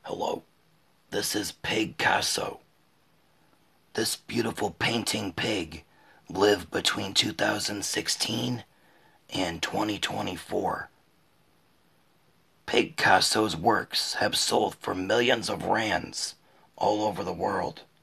Hello, this is Pigcasso. This beautiful painting pig lived between 2016 and 2024. Pigcasso's works have sold for millions of rands all over the world.